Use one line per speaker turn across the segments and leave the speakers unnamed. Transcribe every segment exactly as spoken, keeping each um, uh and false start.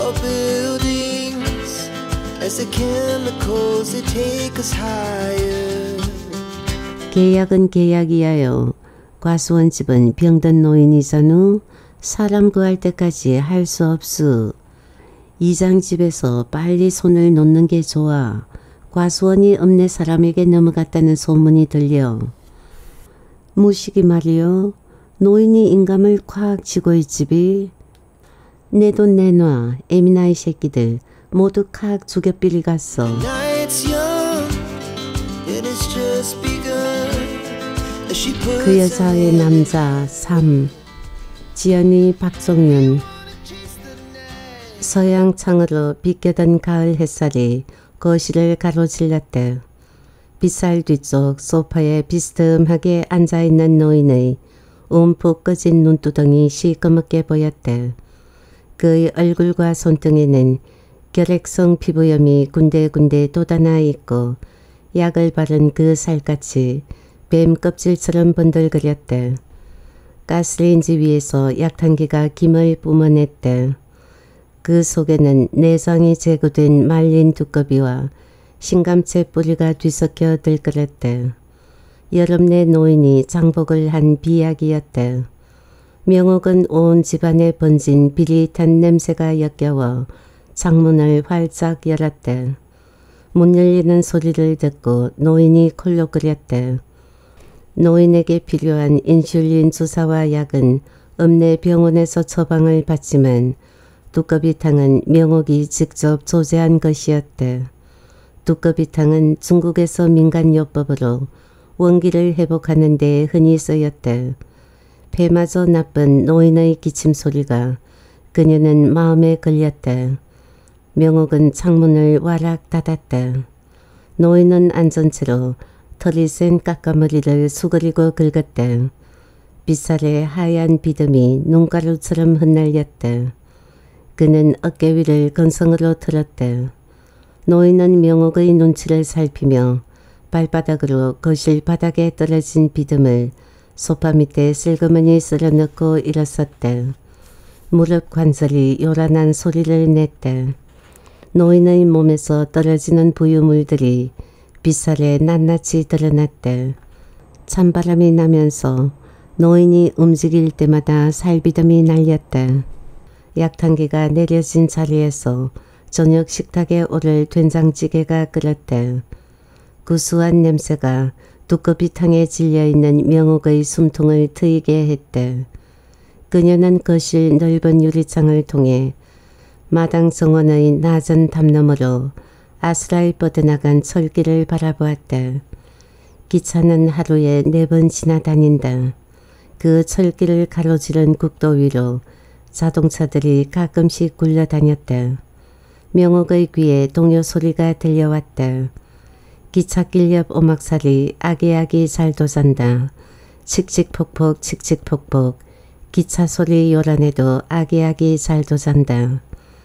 tall buildings as the chemicals they take us higher.
계약은 계약이야요. 과수원 집은 병든 노인이선 후 사람 구할 때까지 할 수 없수. 이장 집에서 빨리 손을 놓는 게 좋아. 과수원이 읍내 사람에게 넘어갔다는 소문이 들려. 무식이 말이요. 노인이 인감을 콱 쥐고 있지비. 내 돈 내놔. 에미나이 새끼들 모두 칵 죽여 삘 갔어. 그 여자의 남자 삼. 지연이 박종윤. 서양 창으로 비껴든 가을 햇살이 거실을 가로질렀대. 빗살 뒤쪽 소파에 비스듬하게 앉아있는 노인의 움푹 꺼진 눈두덩이 시꺼멓게 보였대. 그의 얼굴과 손등에는 결핵성 피부염이 군데군데 돋아나 있고 약을 바른 그 살갗이 뱀 껍질처럼 번들거렸대. 가스레인지 위에서 약탕기가 김을 뿜어냈대. 그 속에는 내장이 제거된 말린 두꺼비와 신감채 뿌리가 뒤섞여 들끓었대. 여름내 노인이 장복을 한 비약이었대. 명옥은 온 집안에 번진 비릿한 냄새가 역겨워 창문을 활짝 열었대. 문 열리는 소리를 듣고 노인이 콜록거렸대. 노인에게 필요한 인슐린 주사와 약은 읍내 병원에서 처방을 받지만 두꺼비탕은 명옥이 직접 조제한 것이었대. 두꺼비탕은 중국에서 민간요법으로 원기를 회복하는 데 흔히 쓰였대. 폐마저 나쁜 노인의 기침소리가 그녀는 마음에 걸렸대. 명옥은 창문을 와락 닫았대. 노인은 앉은 채로 털이 센 까까머리를 수그리고 긁었대. 빗살에 하얀 비듬이 눈가루처럼 흩날렸대. 그는 어깨 위를 건성으로 틀었대. 노인은 명옥의 눈치를 살피며 발바닥으로 거실 바닥에 떨어진 비듬을 소파 밑에 슬그머니 쓸어넣고 일어섰대. 무릎 관절이 요란한 소리를 냈대. 노인의 몸에서 떨어지는 부유물들이 빗살에 낱낱이 드러났대. 찬바람이 나면서 노인이 움직일 때마다 살비듬이 날렸대. 약탕기가 내려진 자리에서 저녁 식탁에 오를 된장찌개가 끓었대. 구수한 냄새가 두꺼비탕에 질려있는 명옥의 숨통을 트이게 했대. 그녀는 거실 넓은 유리창을 통해 마당 정원의 낮은 담너머로 아스라이 뻗어나간 철길을 바라보았대. 기차는 하루에 네 번 지나다닌다. 그 철길을 가로지른 국도 위로 자동차들이 가끔씩 굴러다녔대. 명옥의 귀에 동요 소리가 들려왔대. 기찻길 옆 오막살이 아기아기 잘 도산다. 칙칙폭폭 칙칙폭폭 기차 소리 요란해도 아기아기 잘 도산다.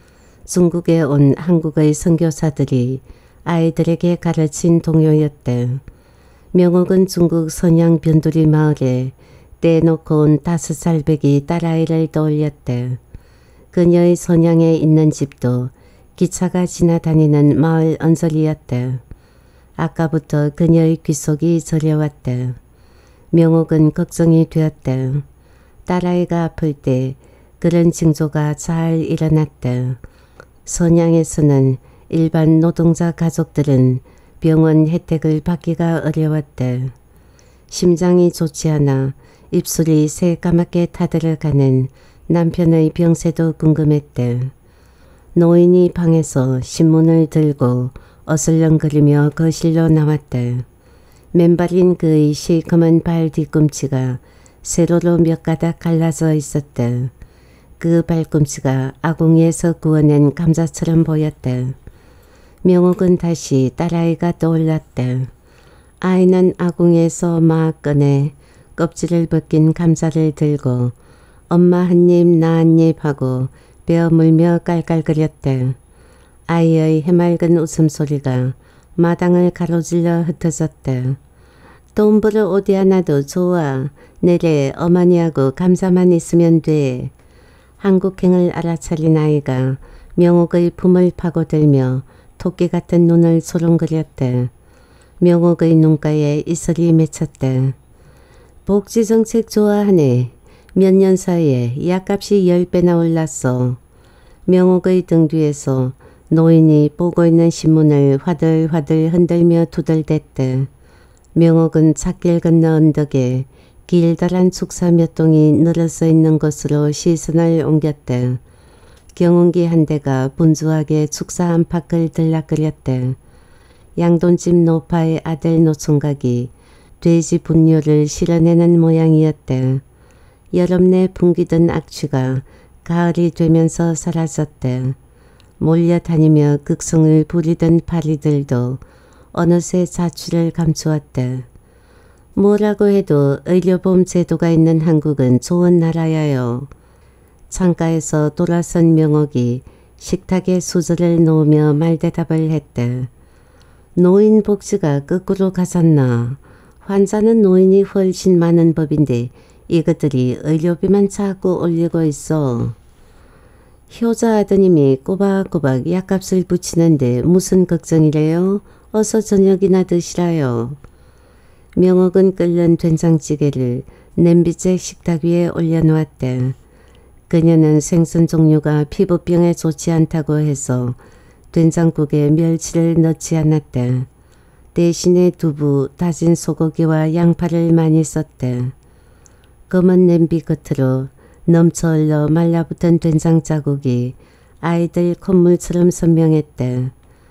중국에 온 한국의 선교사들이 아이들에게 가르친 동요였대. 명옥은 중국 선양 변두리 마을에 떼놓고 온 다섯 살배기 딸아이를 떠올렸대. 그녀의 선양에 있는 집도 기차가 지나다니는 마을 언저리였대. 아까부터 그녀의 귓속이 저려왔대. 명옥은 걱정이 되었대. 딸아이가 아플 때 그런 징조가 잘 일어났대. 선양에서는 일반 노동자 가족들은 병원 혜택을 받기가 어려웠대. 심장이 좋지 않아 입술이 새까맣게 타들어가는 남편의 병세도 궁금했대. 노인이 방에서 신문을 들고 어슬렁거리며 거실로 나왔대. 맨발인 그의 시커먼 발 뒤꿈치가 세로로 몇 가닥 갈라져 있었대. 그 발꿈치가 아궁이에서 구워낸 감자처럼 보였대. 명옥은 다시 딸아이가 떠올랐대. 아이는 아궁이에서 막 꺼내 껍질을 벗긴 감자를 들고 엄마 한 입 나 한 입 하고 베어 물며 깔깔거렸대. 아이의 해맑은 웃음소리가 마당을 가로질러 흩어졌대. 돈 벌어 어디 하나도 좋아. 내래 어머니하고 감자만 있으면 돼. 한국행을 알아차린 아이가 명옥의 품을 파고들며 토끼 같은 눈을 소롱거렸대. 명옥의 눈가에 이슬이 맺혔대. 복지정책 좋아하네. 몇 년 사이에 약값이 열 배나 올랐어. 명옥의 등 뒤에서 노인이 보고 있는 신문을 화들화들 흔들며 두들댔대. 명옥은 찻길 건너 언덕에 길다란 축사 몇 동이 늘어서 있는 곳으로 시선을 옮겼대. 경운기 한 대가 분주하게 축사 안팎을 들락거렸대. 양돈집 노파의 아들 노총각이 돼지 분뇨를 실어내는 모양이었대. 여름 내 풍기던 악취가 가을이 되면서 사라졌대. 몰려다니며 극성을 부리던 파리들도 어느새 자취를 감추었대. 뭐라고 해도 의료보험 제도가 있는 한국은 좋은 나라야요. 창가에서 돌아선 명옥이 식탁에 수저를 놓으며 말대답을 했대. 노인 복지가 거꾸로 가졌나. 환자는 노인이 훨씬 많은 법인데 이것들이 의료비만 자꾸 올리고 있어. 효자 아드님이 꼬박꼬박 약값을 붙이는데 무슨 걱정이래요? 어서 저녁이나 드시라요. 명옥은 끓는 된장찌개를 냄비째 식탁 위에 올려놓았대. 그녀는 생선 종류가 피부병에 좋지 않다고 해서 된장국에 멸치를 넣지 않았대. 대신에 두부, 다진 소고기와 양파를 많이 썼대. 검은 냄비 겉으로 넘쳐 흘러 말라붙은 된장 자국이 아이들 콧물처럼 선명했대.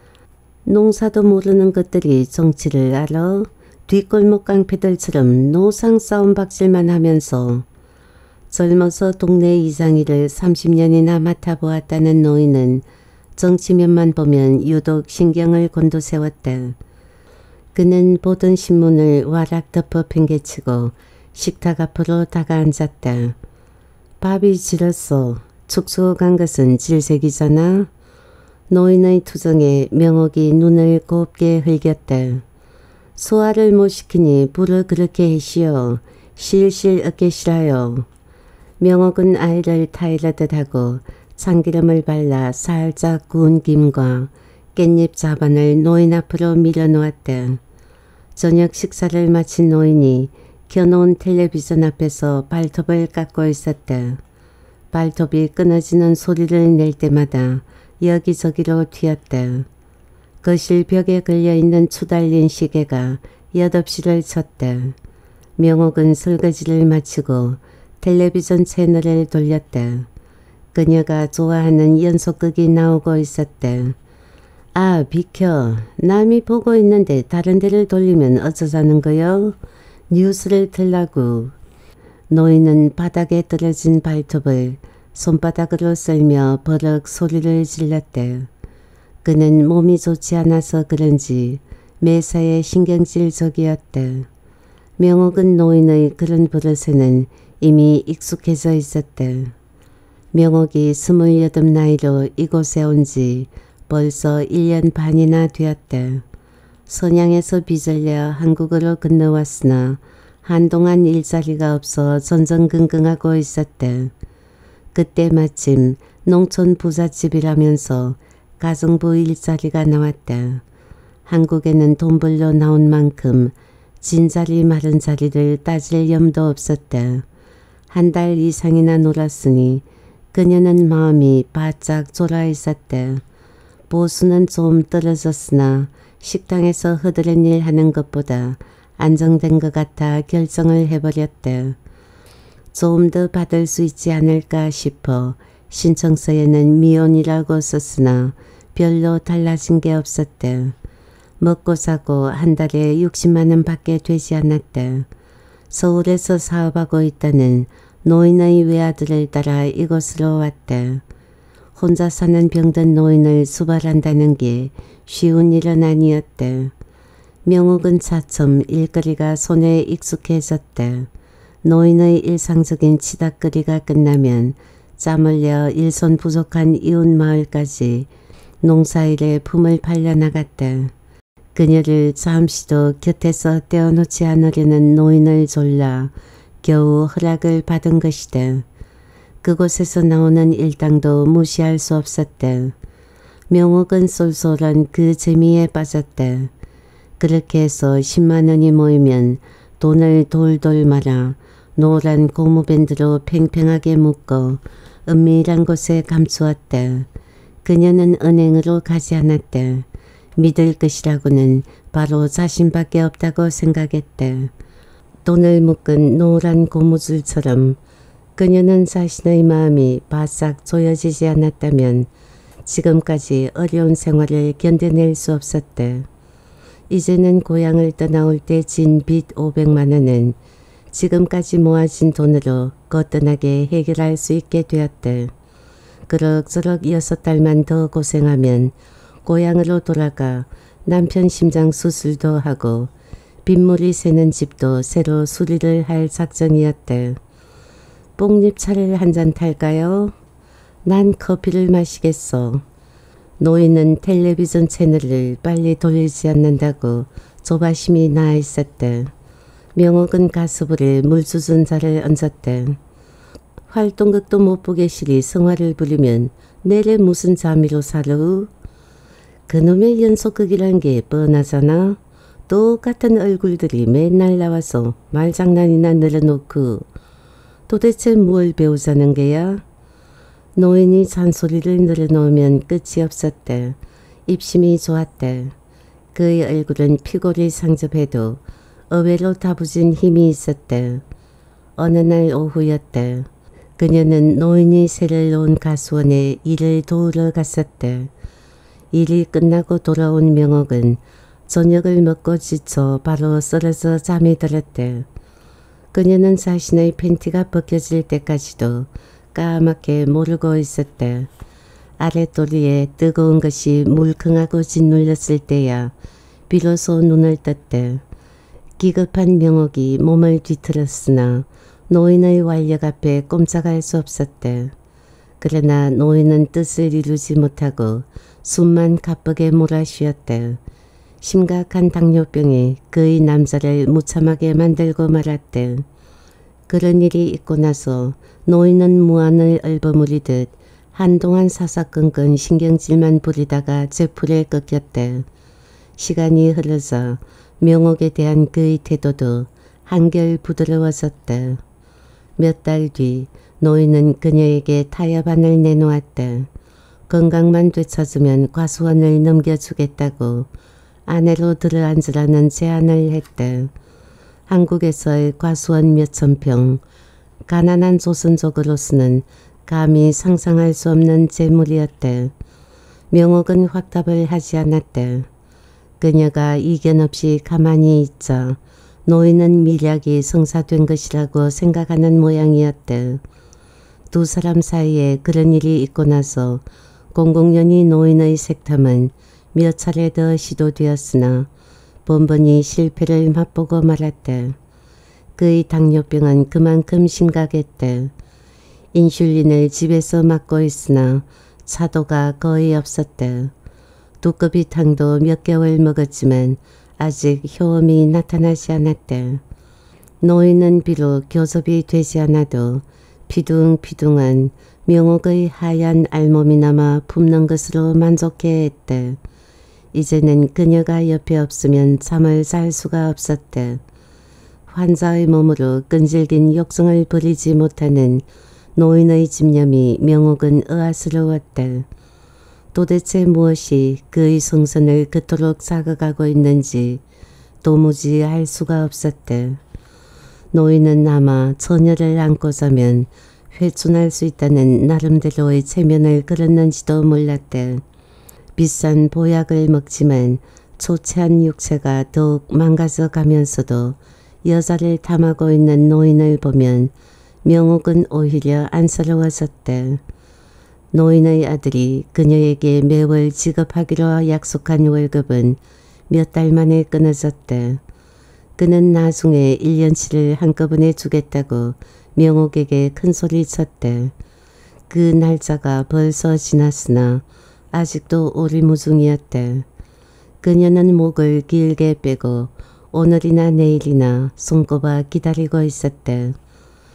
농사도 모르는 것들이 정치를 알아? 뒷골목 깡패들처럼 노상 싸움 박질만 하면서. 젊어서 동네 이장일을 삼십 년이나 맡아보았다는 노인은 정치면만 보면 유독 신경을 곤두세웠대. 그는 보던 신문을 와락 덮어 팽개치고 식탁 앞으로 다가앉았다. 밥이 질었어. 축소간 것은 질색이잖아. 노인의 투정에 명옥이 눈을 곱게 흘겼대. 소화를 못 시키니 불을 그렇게 해시오. 실실 어깨시라요. 명옥은 아이를 타이르듯 하고 참기름을 발라 살짝 구운 김과 깻잎 자반을 노인 앞으로 밀어놓았대. 저녁 식사를 마친 노인이 켜놓은 텔레비전 앞에서 발톱을 깎고 있었대. 발톱이 끊어지는 소리를 낼 때마다 여기저기로 튀었대. 거실 벽에 걸려있는 추달린 시계가 여덟 시를 쳤대. 명옥은 설거지를 마치고 텔레비전 채널을 돌렸대. 그녀가 좋아하는 연속극이 나오고 있었대. 아, 비켜. 남이 보고 있는데 다른 데를 돌리면 어쩌자는 거요? 뉴스를 틀라고. 노인은 바닥에 떨어진 발톱을 손바닥으로 쓸며 버럭 소리를 질렀대. 그는 몸이 좋지 않아서 그런지 매사에 신경질적이었대. 명옥은 노인의 그런 버릇에는 이미 익숙해져 있었대. 명옥이 스물여덟 나이로 이곳에 온 지 벌써 일 년 반이나 되었대. 선양에서 빚을 내어 한국으로 건너왔으나 한동안 일자리가 없어 전전긍긍하고 있었대. 그때 마침 농촌 부잣집이라면서 가정부 일자리가 나왔대. 한국에는 돈 벌러 나온 만큼 진자리 마른 자리를 따질 염도 없었대. 한 달 이상이나 놀았으니 그녀는 마음이 바짝 졸아 있었대. 보수는 좀 떨어졌으나 식당에서 허드렛 일 하는 것보다 안정된 것 같아 결정을 해버렸대. 좀 더 받을 수 있지 않을까 싶어 신청서에는 미혼이라고 썼으나 별로 달라진 게 없었대. 먹고 사고 한 달에 육십만 원 밖에 되지 않았대. 서울에서 사업하고 있다는 노인의 외아들을 따라 이곳으로 왔대. 혼자 사는 병든 노인을 수발한다는 게 쉬운 일은 아니었대. 명옥은 차츰 일거리가 손에 익숙해졌대. 노인의 일상적인 치닫거리가 끝나면 짬을 내어 일손 부족한 이웃 마을까지 농사일에 품을 팔려나갔대. 그녀를 잠시도 곁에서 떼어놓지 않으려는 노인을 졸라 겨우 허락을 받은 것이대. 그곳에서 나오는 일당도 무시할 수 없었대. 명옥은 쏠쏠한 그 재미에 빠졌대. 그렇게 해서 십만 원이 모이면 돈을 돌돌 말아 노란 고무밴드로 팽팽하게 묶어 은밀한 곳에 감추었대. 그녀는 은행으로 가지 않았대. 믿을 것이라고는 바로 자신밖에 없다고 생각했대. 돈을 묶은 노란 고무줄처럼 그녀는 자신의 마음이 바싹 조여지지 않았다면 지금까지 어려운 생활을 견뎌낼 수 없었대. 이제는 고향을 떠나올 때 진 빚 오백만 원은 지금까지 모아진 돈으로 거뜬하게 해결할 수 있게 되었대. 그럭저럭 여섯 달만 더 고생하면 고향으로 돌아가 남편 심장 수술도 하고 빗물이 새는 집도 새로 수리를 할 작정이었대. 뽕잎차를 한 잔 탈까요? 난 커피를 마시겠어. 노인은 텔레비전 채널을 빨리 돌리지 않는다고 조바심이 나 있었대. 명옥은 가스불에 물주전자를 얹었대. 활동극도 못 보게 시리 성화를 부리면 내래 무슨 자미로 살으? 그놈의 연속극이란 게 뻔하잖아. 똑같은 얼굴들이 맨날 나와서 말장난이나 늘어놓고 도대체 뭘 배우자는 게야? 노인이 잔소리를 늘어놓으면 끝이 없었대. 입심이 좋았대. 그의 얼굴은 피골이 상접해도 의외로 다부진 힘이 있었대. 어느 날 오후였대. 그녀는 노인이 새를 놓은 가수원에 일을 도우러 갔었대. 일이 끝나고 돌아온 명옥은 저녁을 먹고 지쳐 바로 쓰러져 잠이 들었대. 그녀는 자신의 팬티가 벗겨질 때까지도 까맣게 모르고 있었대. 아랫도리에 뜨거운 것이 물컹하고 짓눌렸을 때야 비로소 눈을 떴대. 기급한 명옥이 몸을 뒤틀었으나 노인의 완력 앞에 꼼짝할 수 없었대. 그러나 노인은 뜻을 이루지 못하고 숨만 가쁘게 몰아쉬었대. 심각한 당뇨병이 그의 남자를 무참하게 만들고 말았대. 그런 일이 있고 나서 노인은 무안을 얼버무리듯 한동안 사사건건 신경질만 부리다가 제풀에 꺾였대. 시간이 흐르자 명옥에 대한 그의 태도도 한결 부드러워졌대. 몇 달 뒤 노인은 그녀에게 타협안을 내놓았대. 건강만 되찾으면 과수원을 넘겨주겠다고 아내로 들어앉으라는 제안을 했대. 한국에서의 과수원 몇천 평, 가난한 조선족으로서는 감히 상상할 수 없는 재물이었대. 명옥은 확답을 하지 않았대. 그녀가 이견 없이 가만히 있자 노인은 밀약이 성사된 것이라고 생각하는 모양이었대. 두 사람 사이에 그런 일이 있고 나서 공공연히 노인의 색탐은 몇 차례 더 시도되었으나 번번이 실패를 맛보고 말았대. 그의 당뇨병은 그만큼 심각했대. 인슐린을 집에서 맞고 있으나 차도가 거의 없었대. 두꺼비탕도 몇 개월 먹었지만 아직 효험이 나타나지 않았대. 노인은 비록 교섭이 되지 않아도 피둥피둥한 명옥의 하얀 알몸이나마 품는 것으로 만족해했대. 이제는 그녀가 옆에 없으면 잠을 잘 수가 없었대. 환자의 몸으로 끈질긴 욕성을 부리지 못하는 노인의 집념이 명옥은 의아스러웠대. 도대체 무엇이 그의 성선을 그토록 자극하고 있는지 도무지 알 수가 없었대. 노인은 아마 처녀를 안고 자면 회춘할 수 있다는 나름대로의 체면을 걸었는지도 몰랐대. 비싼 보약을 먹지만 초췌한 육체가 더욱 망가져 가면서도 여자를 탐하고 있는 노인을 보면 명옥은 오히려 안쓰러워졌대. 노인의 아들이 그녀에게 매월 지급하기로 약속한 월급은 몇 달 만에 끊어졌대. 그는 나중에 일 년치를 한꺼번에 주겠다고 명옥에게 큰소리 쳤대. 그 날짜가 벌써 지났으나 아직도 오리무중이었대. 그녀는 목을 길게 빼고 오늘이나 내일이나 손꼽아 기다리고 있었대.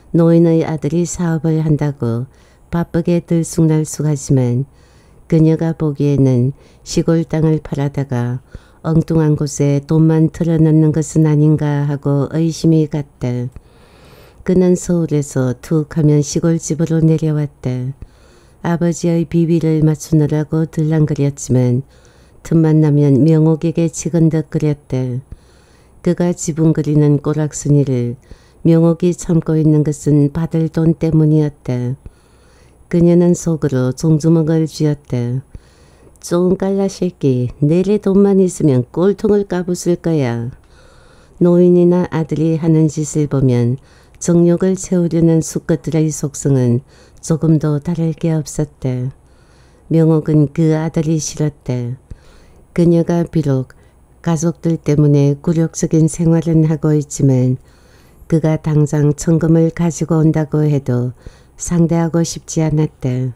노인의 아들이 사업을 한다고 바쁘게 들쑥날쑥하지만 그녀가 보기에는 시골 땅을 팔아다가 엉뚱한 곳에 돈만 틀어넣는 것은 아닌가 하고 의심이 갔다. 그는 서울에서 툭 하면 시골집으로 내려왔다. 아버지의 비위를 맞추느라고 들랑거렸지만 틈만 나면 명옥에게 치근덕거렸다. 그가 지붕 그리는 꼬락순이를 명옥이 참고 있는 것은 받을 돈 때문이었다. 그녀는 속으로 종주먹을 쥐었다. 쫑깔라 새끼, 내래 돈만 있으면 꼴통을 까부술 거야. 노인이나 아들이 하는 짓을 보면 정욕을 채우려는 수컷들의 속성은 조금도 다를 게 없었다. 명옥은 그 아들이 싫었다. 그녀가 비록 가족들 때문에 굴욕적인 생활은 하고 있지만 그가 당장 천금을 가지고 온다고 해도 상대하고 싶지 않았다.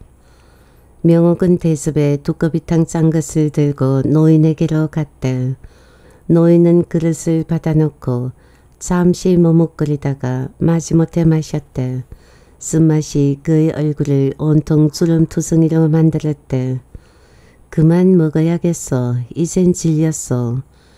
명옥은 대접에 두꺼비탕 짠 것을 들고 노인에게로 갔다. 노인은 그릇을 받아놓고 잠시 머뭇거리다가 마지못해 마셨다. 쓴맛이 그의 얼굴을 온통 주름투성이로 만들었다. 그만 먹어야겠어. 이젠 질렸어.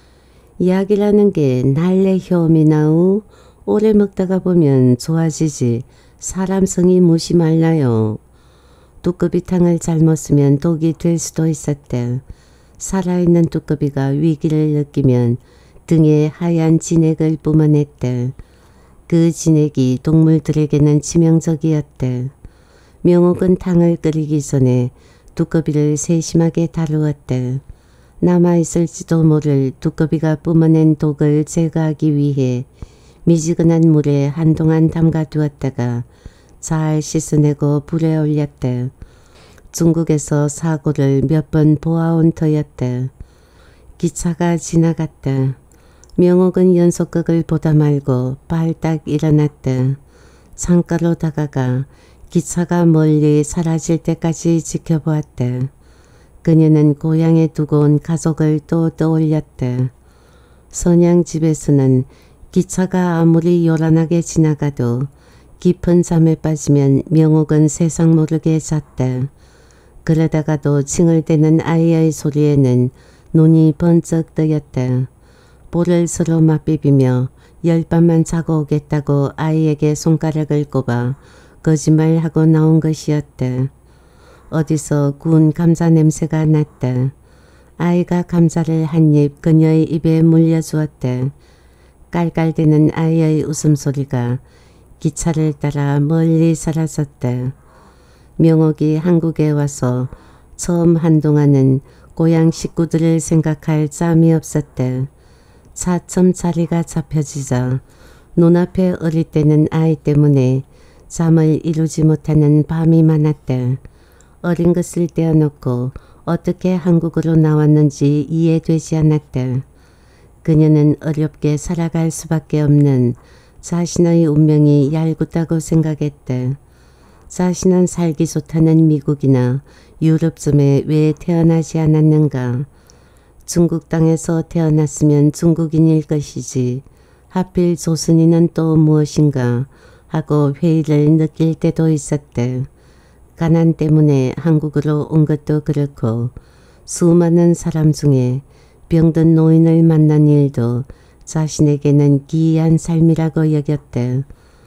약이라는 게 날래 효험이 나우. 오래 먹다가 보면 좋아지지. 사람 성이 무시 말라요. 두꺼비탕을 잘못 쓰면 독이 될 수도 있었대. 살아있는 두꺼비가 위기를 느끼면 등에 하얀 진액을 뿜어냈대. 그 진액이 동물들에게는 치명적이었대. 명옥은 탕을 끓이기 전에 두꺼비를 세심하게 다루었대. 남아있을지도 모를 두꺼비가 뿜어낸 독을 제거하기 위해 미지근한 물에 한동안 담가두었다가 잘 씻어내고 불에 올렸대. 중국에서 사고를 몇 번 보아온 터였대. 기차가 지나갔다. 명옥은 연속극을 보다 말고 발딱 일어났대. 창가로 다가가 기차가 멀리 사라질 때까지 지켜보았대. 그녀는 고향에 두고 온 가족을 또 떠올렸대. 선양집에서는 기차가 아무리 요란하게 지나가도 깊은 잠에 빠지면 명옥은 세상 모르게 잤다. 그러다가도 칭얼대는 아이의 소리에는 눈이 번쩍 뜨였다. 볼을 서로 맞비비며 열 밤만 자고 오겠다고 아이에게 손가락을 꼽아 거짓말하고 나온 것이었다. 어디서 구운 감자 냄새가 났다. 아이가 감자를 한 입 그녀의 입에 물려주었다. 깔깔대는 아이의 웃음소리가 기차를 따라 멀리 사라졌다. 명옥이 한국에 와서 처음 한동안은 고향 식구들을 생각할 짬이 없었다. 차츰 자리가 잡혀지자 눈앞에 어릴 때는 아이 때문에 잠을 이루지 못하는 밤이 많았다. 어린 것을 떼어놓고 어떻게 한국으로 나왔는지 이해되지 않았다. 그녀는 어렵게 살아갈 수밖에 없는 자신의 운명이 얄궂다고 생각했다. 자신은 살기 좋다는 미국이나 유럽쯤에 왜 태어나지 않았는가. 중국 땅에서 태어났으면 중국인일 것이지 하필 조선인은 또 무엇인가 하고 회의를 느낄 때도 있었다. 가난 때문에 한국으로 온 것도 그렇고 수많은 사람 중에 병든 노인을 만난 일도 자신에게는 기이한 삶이라고 여겼다.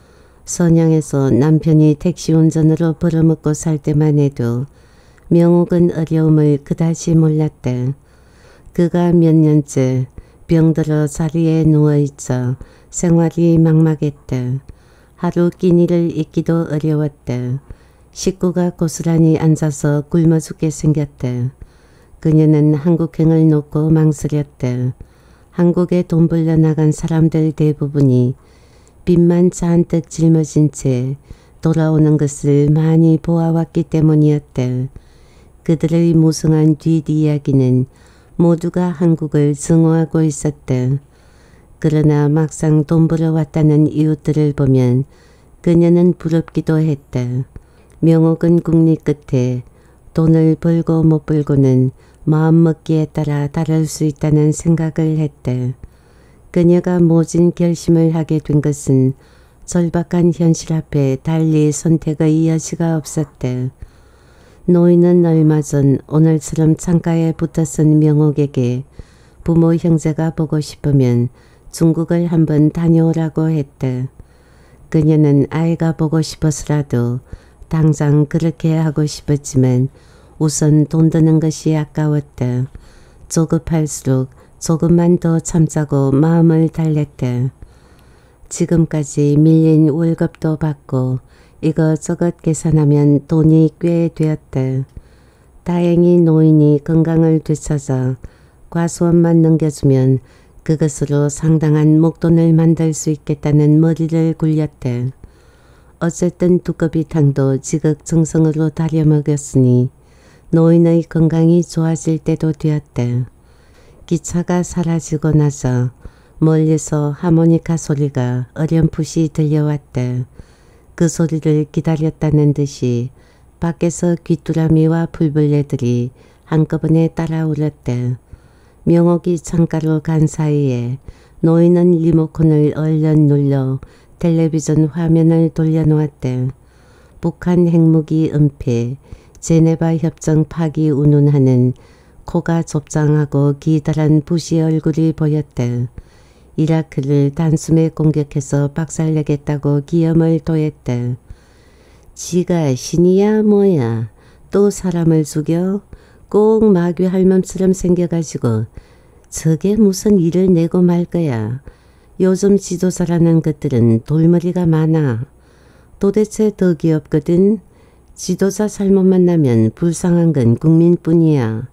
선양에서 남편이 택시 운전으로 벌어먹고 살 때만 해도 명옥은 어려움을 그다지 몰랐다. 그가 몇 년째 병들어 자리에 누워있자 생활이 막막했다. 하루 끼니를 잊기도 어려웠다. 식구가 고스란히 앉아서 굶어 죽게 생겼다. 그녀는 한국행을 놓고 망설였다. 한국에 돈 벌려 나간 사람들 대부분이 빚만 잔뜩 짊어진 채 돌아오는 것을 많이 보아왔기 때문이었다. 그들의 무성한 뒷이야기는 모두가 한국을 증오하고 있었다. 그러나 막상 돈 벌어 왔다는 이웃들을 보면 그녀는 부럽기도 했다. 명옥은 국리 끝에 돈을 벌고 못 벌고는 마음먹기에 따라 다를 수 있다는 생각을 했다. 그녀가 모진 결심을 하게 된 것은 절박한 현실 앞에 달리 선택의 여지가 없었대. 노인은 얼마 전 오늘처럼 창가에 붙어선 명옥에게 부모 형제가 보고 싶으면 중국을 한번 다녀오라고 했대. 그녀는 아이가 보고 싶어서라도 당장 그렇게 하고 싶었지만 우선 돈 드는 것이 아까웠대. 조급할수록 조금만 더 참자고 마음을 달랬대. 지금까지 밀린 월급도 받고 이것저것 계산하면 돈이 꽤 되었대. 다행히 노인이 건강을 되찾아 과수원만 넘겨주면 그것으로 상당한 목돈을 만들 수 있겠다는 머리를 굴렸대. 어쨌든 두꺼비탕도 지극정성으로 다려 먹였으니 노인의 건강이 좋아질 때도 되었대. 기차가 사라지고 나서 멀리서 하모니카 소리가 어렴풋이 들려왔대. 그 소리를 기다렸다는 듯이 밖에서 귀뚜라미와 풀벌레들이 한꺼번에 따라울었대. 명옥이 창가로 간 사이에 노인은 리모컨을 얼른 눌러 텔레비전 화면을 돌려놓았대. 북한 핵무기 은폐, 제네바 협정 파기 운운하는 코가 좁장하고 기다란 부시 얼굴이 보였대. 이라크를 단숨에 공격해서 박살내겠다고 기염을 토했대. 지가 신이야 뭐야. 또 사람을 죽여? 꼭 마귀 할멈처럼 생겨가지고 저게 무슨 일을 내고 말 거야. 요즘 지도자라는 것들은 돌머리가 많아. 도대체 더 귀엽거든. 지도자 잘못만 나면 불쌍한 건 국민뿐이야.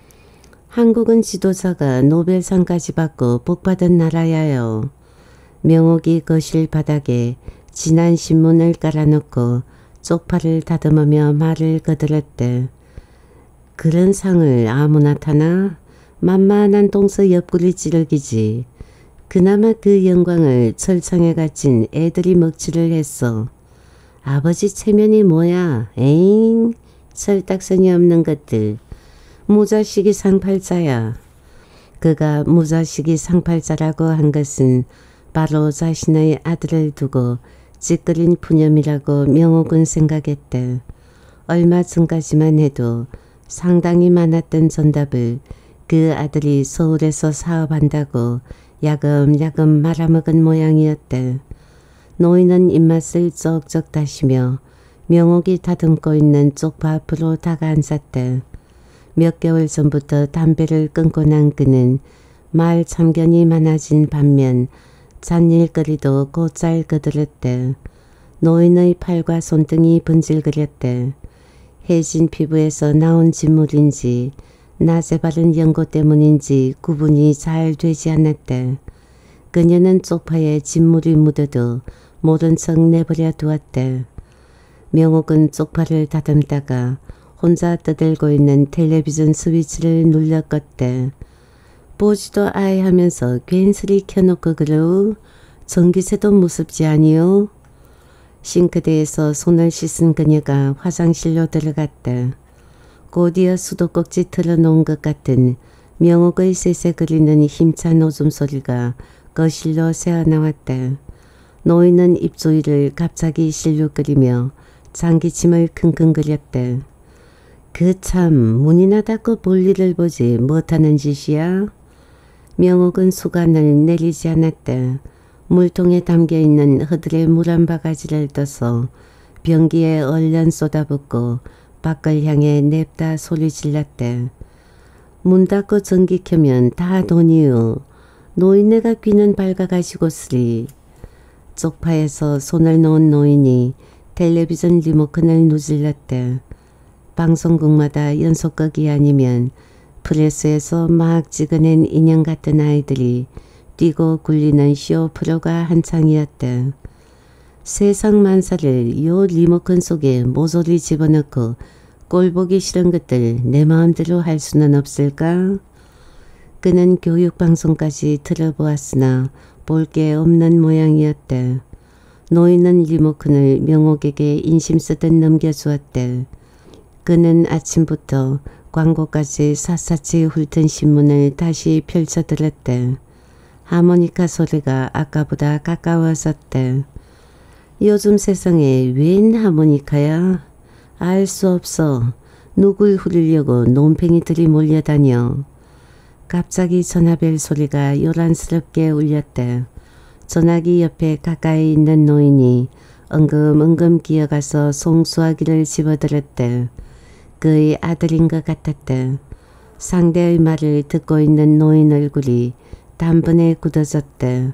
한국은 지도자가 노벨상까지 받고 복받은 나라야요. 명옥이 거실 바닥에 진한 신문을 깔아놓고 쪽팔을 다듬으며 말을 거들었대. 그런 상을 아무나 타나? 만만한 동서 옆구리 찌르기지. 그나마 그 영광을 철창에 갇힌 애들이 먹칠을 했어. 아버지 체면이 뭐야? 에잉? 철딱선이 없는 것들. 무자식이 상팔자야. 그가 무자식이 상팔자라고 한 것은 바로 자신의 아들을 두고 찌끄린 푸념이라고 명옥은 생각했대. 얼마 전까지만 해도 상당히 많았던 전답을 그 아들이 서울에서 사업한다고 야금야금 말아먹은 모양이었대. 노인은 입맛을 쩍쩍 다시며 명옥이 다듬고 있는 쪽파 앞으로 다가앉았대. 몇 개월 전부터 담배를 끊고 난 그는 말 참견이 많아진 반면 잔일거리도 곧잘 거들었대. 노인의 팔과 손등이 번질거렸대. 해진 피부에서 나온 진물인지 낮에 바른 연고 때문인지 구분이 잘 되지 않았대. 그녀는 쪽파에 진물이 묻어도 모른 척 내버려 두었대. 명옥은 쪽파를 다듬다가 혼자 떠들고 있는 텔레비전 스위치를 눌러 껐대. 보지도 아예 하면서 괜스레 켜놓고 그러우? 전기세도 무섭지 아니오? 싱크대에서 손을 씻은 그녀가 화장실로 들어갔대. 곧이어 수도꼭지 틀어놓은 것 같은 명옥의 새새거리는 힘찬 오줌소리가 거실로 새어나왔대. 노인은 입조이를 갑자기 실룩거리며 장기침을 킁킁거렸대. 그 참 문이나 닫고 볼일을 보지 못하는 짓이야? 명옥은 수간을 내리지 않았대. 물통에 담겨있는 허들의 물 한 바가지를 떠서 변기에 얼른 쏟아붓고 밖을 향해 냅다 소리 질렀대. 문 닫고 전기 켜면 다 돈이요. 노인네가 귀는 밝아가지고 쓰리. 쪽파에서 손을 놓은 노인이 텔레비전 리모컨을 누질렀대. 방송국마다 연속극이 아니면 프레스에서 막 찍어낸 인형 같은 아이들이 뛰고 굴리는 쇼 프로가 한창이었대. 세상 만사를 요 리모컨 속에 모조리 집어넣고 꼴보기 싫은 것들 내 마음대로 할 수는 없을까? 그는 교육방송까지 들어보았으나 볼 게 없는 모양이었대. 노인은 리모컨을 명옥에게 인심 쓰듯 넘겨주었대. 그는 아침부터 광고까지 샅샅이 훑은 신문을 다시 펼쳐들었대. 하모니카 소리가 아까보다 가까워졌대. 요즘 세상에 웬 하모니카야? 알 수 없어. 누굴 후리려고 논팽이들이 몰려다녀. 갑자기 전화벨 소리가 요란스럽게 울렸대. 전화기 옆에 가까이 있는 노인이 엉금엉금 기어가서 송수아기를 집어들었대. 그의 아들인 것 같았대. 상대의 말을 듣고 있는 노인 얼굴이 단번에 굳어졌대.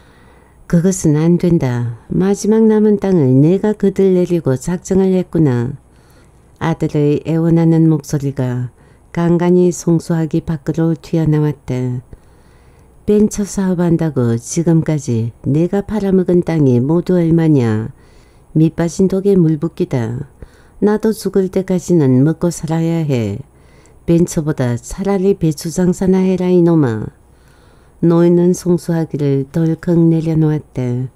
그것은 안 된다. 마지막 남은 땅을 내가 그들 내리고 작정을 했구나. 아들의 애원하는 목소리가 간간히 송수하기 밖으로 튀어나왔대. 벤처 사업한다고 지금까지 내가 팔아먹은 땅이 모두 얼마냐. 밑빠진 독에 물 붓기다. 나도 죽을 때까지는 먹고 살아야 해. 벤처보다 차라리 배추 장사나 해라 이놈아. 노인은 송수하기를 덜컥 내려놓았대.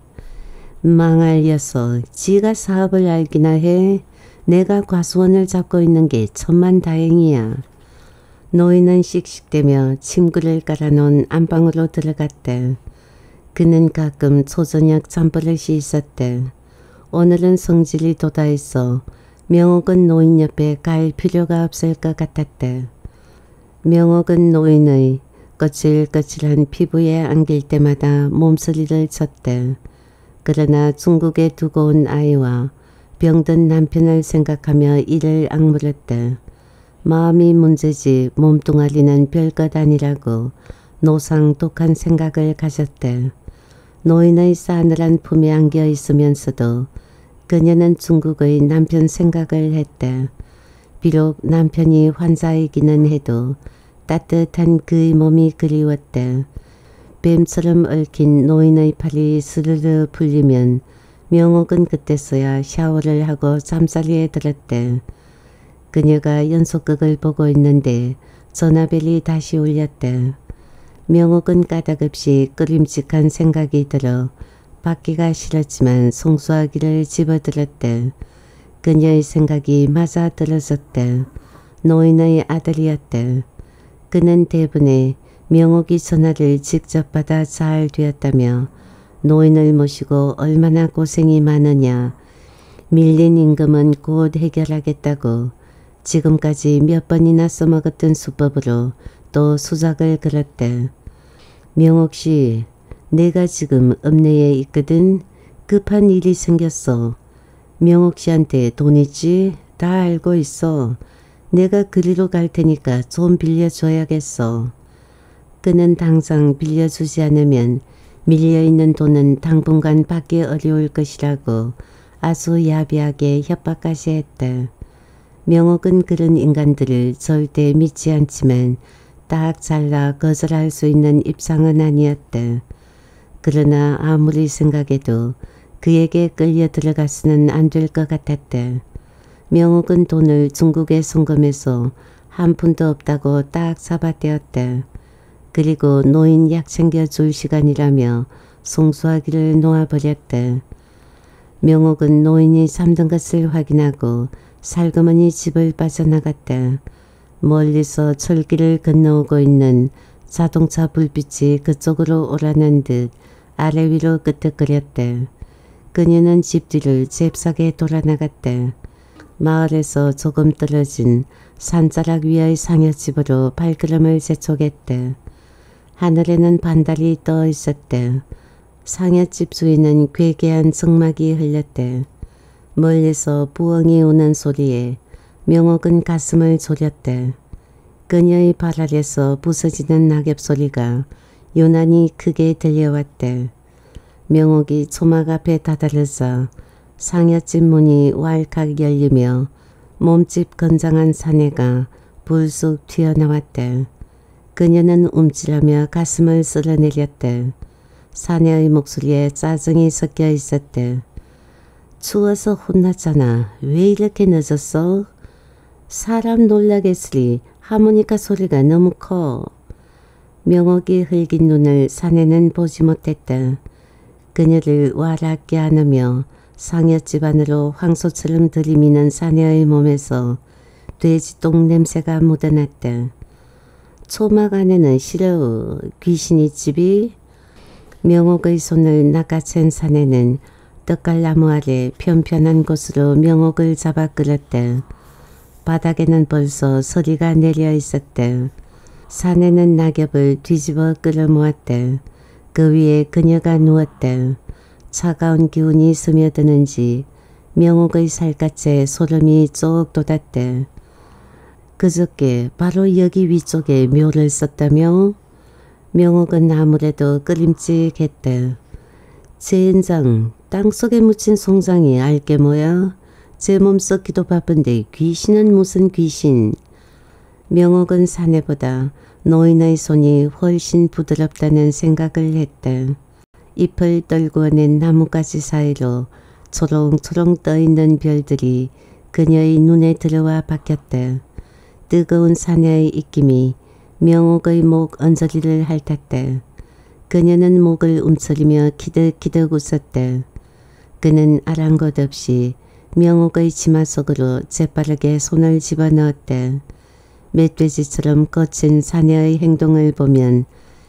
망할 녀석, 지가 사업을 알기나 해. 내가 과수원을 잡고 있는 게 천만다행이야. 노인은 씩씩대며 침구를 깔아놓은 안방으로 들어갔대. 그는 가끔 초저녁 잠버릇이 있었대. 오늘은 성질이 돋아있어 명옥은 노인 옆에 갈 필요가 없을 것 같았대. 명옥은 노인의 거칠거칠한 피부에 안길 때마다 몸소리를 쳤대. 그러나 중국에 두고 온 아이와 병든 남편을 생각하며 이를 악물었대. 마음이 문제지 몸뚱아리는 별것 아니라고 노상 독한 생각을 가졌대. 노인의 싸늘한 품에 안겨 있으면서도 그녀는 중국의 남편 생각을 했대. 비록 남편이 환자이기는 해도 따뜻한 그의 몸이 그리웠대. 뱀처럼 얽힌 노인의 팔이 스르르 풀리면 명옥은 그때서야 샤워를 하고 잠자리에 들었대. 그녀가 연속극을 보고 있는데 전화벨이 다시 울렸대. 명옥은 까닭없이 끄림직한 생각이 들어 받기가 싫었지만 송수아기를 집어들었대. 그녀의 생각이 맞아 떨어졌대. 노인의 아들이었대. 그는 대번에 명옥이 전화를 직접 받아 잘 되었다며 노인을 모시고 얼마나 고생이 많으냐. 밀린 임금은 곧 해결하겠다고 지금까지 몇 번이나 써먹었던 수법으로 또 수작을 걸었대. 명옥씨, 내가 지금 읍내에 있거든. 급한 일이 생겼어. 명옥씨한테 돈 있지? 다 알고 있어. 내가 그리로 갈 테니까 좀 빌려줘야겠어. 그는 당장 빌려주지 않으면 밀려있는 돈은 당분간 받기 어려울 것이라고 아주 야비하게 협박까지 했대. 명옥은 그런 인간들을 절대 믿지 않지만 딱 잘라 거절할 수 있는 입장은 아니었대. 그러나 아무리 생각해도 그에게 끌려 들어가서는 안 될 것 같았대. 명옥은 돈을 중국에 송금해서 한 푼도 없다고 딱 잡아떼었대. 그리고 노인 약 챙겨줄 시간이라며 송수아기를 놓아버렸대. 명옥은 노인이 잠든 것을 확인하고 살그머니 집을 빠져나갔대. 멀리서 철길을 건너오고 있는 자동차 불빛이 그쪽으로 오라는 듯 아래 위로 끄덕거렸대. 그녀는 집 뒤를 잽싸게 돌아나갔대. 마을에서 조금 떨어진 산자락 위의 상여집으로 발걸음을 재촉했대. 하늘에는 반달이 떠 있었대. 상여집 주인은 괴괴한 정막이 흘렸대. 멀리서 부엉이 우는 소리에 명옥은 가슴을 졸였대. 그녀의 발 아래서 부서지는 낙엽 소리가 유난히 크게 들려왔대. 명옥이 초막 앞에 다다르자 상여집 문이 왈칵 열리며 몸집 건장한 사내가 불쑥 튀어나왔대. 그녀는 움찔하며 가슴을 쓸어내렸대. 사내의 목소리에 짜증이 섞여 있었대. 추워서 혼났잖아. 왜 이렇게 늦었어? 사람 놀라겠으리 하모니카 소리가 너무 커. 명옥이 흘긴 눈을 사내는 보지 못했다. 그녀를 와랍게 안으며 상여집 안으로 황소처럼 들이미는 사내의 몸에서 돼지똥 냄새가 묻어났다. 초막 안에는 싫어. 귀신이 집이? 명옥의 손을 낚아챈 사내는 떡갈나무 아래 편편한 곳으로 명옥을 잡아 끌었대. 바닥에는 벌써 서리가 내려 있었대. 산에는 낙엽을 뒤집어 끌어모았대. 그 위에 그녀가 누웠대. 차가운 기운이 스며드는지 명옥의 살갗에 소름이 쭉 돋았대. 그저께 바로 여기 위쪽에 묘를 썼다며? 명옥은 아무래도 끄림직했대. 젠장, 땅속에 묻힌 송장이 알게 뭐야? 제 몸 썩기도 바쁜데 귀신은 무슨 귀신. 명옥은 사내보다 노인의 손이 훨씬 부드럽다는 생각을 했대. 잎을 떨구어낸 나뭇가지 사이로 초롱초롱 떠있는 별들이 그녀의 눈에 들어와 박혔대. 뜨거운 사내의 입김이 명옥의 목 언저리를 핥았대. 그녀는 목을 움츠리며 키득키득 웃었대. 그는 아랑곳 없이 명옥의 치마 속으로 재빠르게 손을 집어넣었대. 멧돼지처럼 거친 사내의 행동을 보면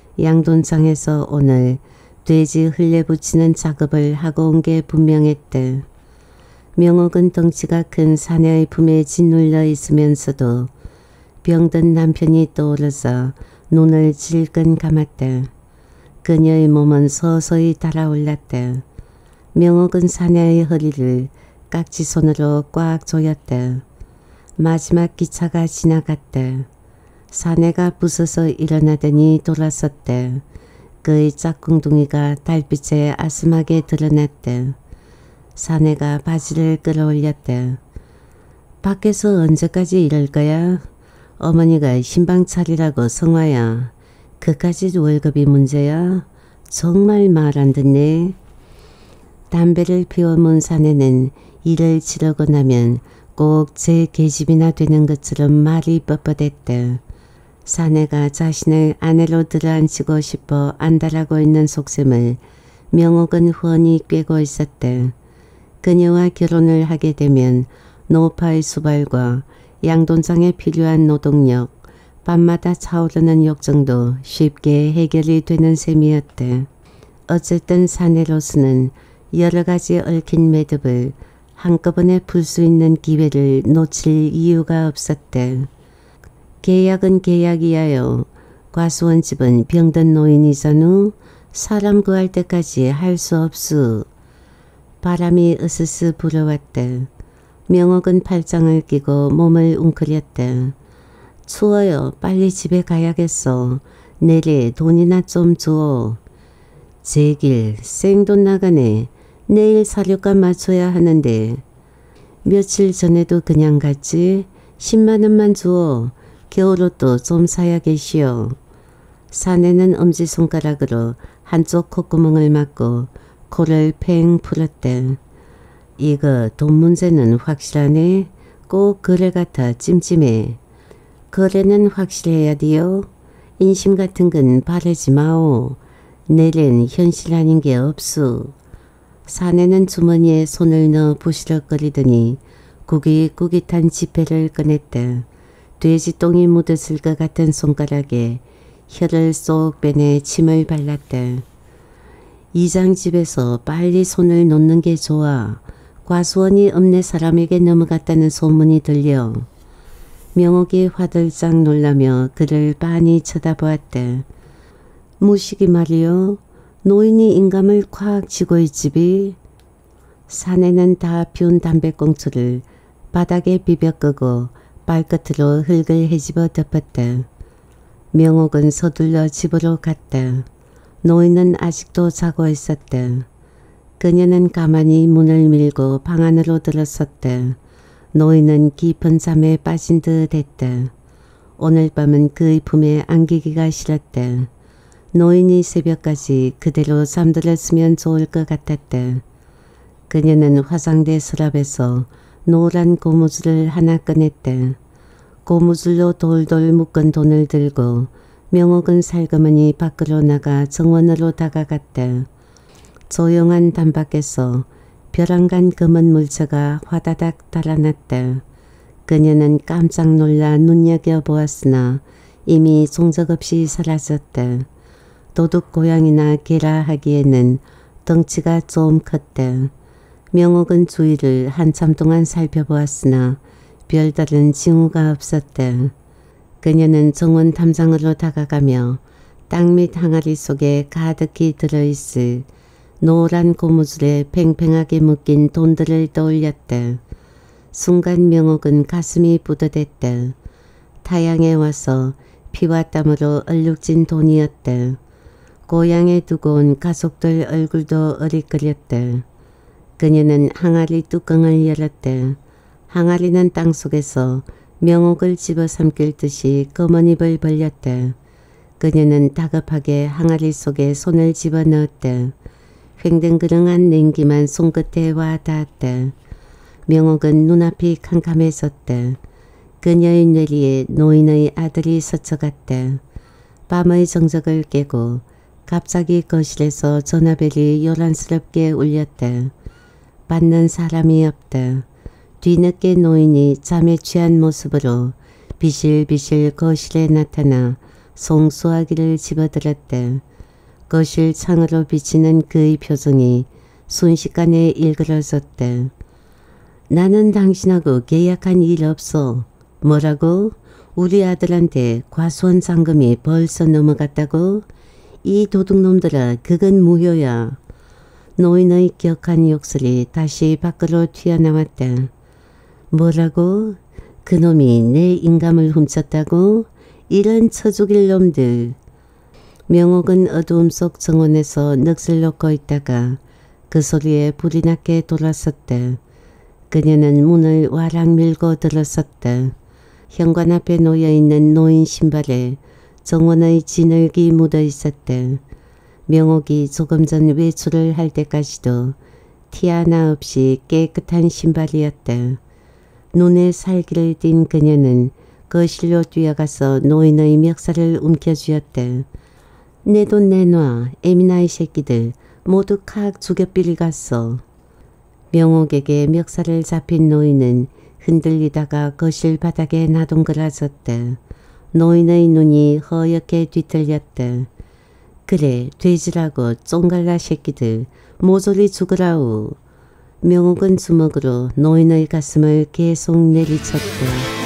양돈장에서 오늘 돼지 흘려붙이는 작업을 하고 온 게 분명했대. 명옥은 덩치가 큰 사내의 품에 짓눌려 있으면서도 병든 남편이 떠오르자 눈을 질끈 감았대. 그녀의 몸은 서서히 달아올랐대. 명옥은 사내의 허리를 깍지손으로 꽉 조였대. 마지막 기차가 지나갔대. 사내가 부서서 일어나더니 돌아섰대. 그의 짝꿍둥이가 달빛에 아슴하게 드러났대. 사내가 바지를 끌어올렸대. 밖에서 언제까지 이럴 거야? 어머니가 신방 차리라고 성화야. 그까짓 월급이 문제야? 정말 말 안 듣네. 담배를 피워문 사내는 일을 치르고 나면 꼭 제 계집이나 되는 것처럼 말이 뻣뻣했대. 사내가 자신을 아내로 들어앉히고 싶어 안달하고 있는 속셈을 명옥은 훤히 꿰고 있었대. 그녀와 결혼을 하게 되면 노파의 수발과 양돈장에 필요한 노동력, 밤마다 차오르는 욕정도 쉽게 해결이 되는 셈이었대. 어쨌든 사내로서는 여러 가지 얽힌 매듭을 한꺼번에 풀 수 있는 기회를 놓칠 이유가 없었대. 계약은 계약이야요. 과수원 집은 병든 노인이잖우. 사람 구할 때까지 할 수 없수. 바람이 으스스 불어왔대. 명옥은 팔짱을 끼고 몸을 웅크렸대. 추워요. 빨리 집에 가야겠어. 내래 돈이나 좀 줘. 제길 생돈 나가네. 내일 사료값 맞춰야 하는데. 며칠 전에도 그냥 갔지. 십만 원만 주어. 겨울옷도 좀 사야겠시오. 사내는 엄지손가락으로 한쪽 콧구멍을 막고 코를 팽 풀었대. 이거 돈 문제는 확실하네. 꼭 거래 같아 찜찜해. 거래는 확실해야 돼요. 인심 같은 건 바라지 마오. 내일은 현실 아닌 게 없수. 사내는 주머니에 손을 넣어 부시럭거리더니 구깃구깃한 지폐를 꺼냈대. 돼지똥이 묻었을 것 같은 손가락에 혀를 쏙 빼내 침을 발랐대. 이장집에서 빨리 손을 놓는 게 좋아. 과수원이 읍내 사람에게 넘어갔다는 소문이 들려. 명옥이 화들짝 놀라며 그를 빤히 쳐다보았대. 무식이 말이요. 노인이 인감을 콱 쥐고 있지비. 사내는 다 피운 담배꽁초를 바닥에 비벼 끄고 발끝으로 흙을 헤집어 덮었대. 명옥은 서둘러 집으로 갔대. 노인은 아직도 자고 있었대. 그녀는 가만히 문을 밀고 방 안으로 들어섰대. 노인은 깊은 잠에 빠진 듯 했대. 오늘 밤은 그의 품에 안기기가 싫었대. 노인이 새벽까지 그대로 잠들었으면 좋을 것 같았대. 그녀는 화장대 서랍에서 노란 고무줄을 하나 꺼냈대. 고무줄로 돌돌 묶은 돈을 들고 명옥은 살그머니 밖으로 나가 정원으로 다가갔대. 조용한 담밖에서 벼랑간 검은 물체가 화다닥 달아났대. 그녀는 깜짝 놀라 눈여겨보았으나 이미 종적 없이 사라졌대. 도둑 고양이나 개라 하기에는 덩치가 좀 컸대. 명옥은 주위를 한참 동안 살펴보았으나 별다른 징후가 없었다. 그녀는 정원 탐장으로 다가가며 땅 밑 항아리 속에 가득히 들어있을 노란 고무줄에 팽팽하게 묶인 돈들을 떠올렸다. 순간 명옥은 가슴이 뿌듯했다. 타양에 와서 피와 땀으로 얼룩진 돈이었다. 고향에 두고 온 가족들 얼굴도 어리끄렸다. 그녀는 항아리 뚜껑을 열었다. 항아리는 땅속에서 명옥을 집어삼킬 듯이 검은 입을 벌렸다. 그녀는 다급하게 항아리 속에 손을 집어넣었다. 횡댕그렁한 냉기만 손끝에 와 닿았다. 명옥은 눈앞이 캄캄해졌다. 그녀의 뇌리에 노인의 아들이 스쳐갔다. 밤의 정적을 깨고 갑자기 거실에서 전화벨이 요란스럽게 울렸다. 받는 사람이 없다. 뒤늦게 노인이 잠에 취한 모습으로 비실비실 거실에 나타나 송수화기를 집어들었다. 거실 창으로 비치는 그의 표정이 순식간에 일그러졌다. 나는 당신하고 계약한 일 없어. 뭐라고? 우리 아들한테 과수원 잔금이 벌써 넘어갔다고? 이 도둑놈들아, 그건 무효야. 노인의 격한 욕설이 다시 밖으로 튀어나왔다. 뭐라고? 그놈이 내 인감을 훔쳤다고? 이런 처죽일 놈들. 명옥은 어두움 속 정원에서 넋을 놓고 있다가 그 소리에 불이 나게 돌아섰다. 그녀는 문을 와락 밀고 들어섰다. 현관 앞에 놓여있는 노인 신발에 정원의 진흙이 묻어 있었다. 명옥이 조금 전 외출을 할 때까지도 티 하나 없이 깨끗한 신발이었다. 눈에 살기를 띤 그녀는 거실로 뛰어가서 노인의 멱살을 움켜쥐었다. 내 돈 내놔. 에미나이 새끼들 모두 칵 죽여삐리 갔어. 명옥에게 멱살을 잡힌 노인은 흔들리다가 거실 바닥에 나동그라졌다. 노인의 눈이 허옇게 뒤틀렸다. 그래, 돼지라고 쫑갈라 새끼들 모조리 죽으라우. 명옥은 주먹으로 노인의 가슴을 계속 내리쳤다.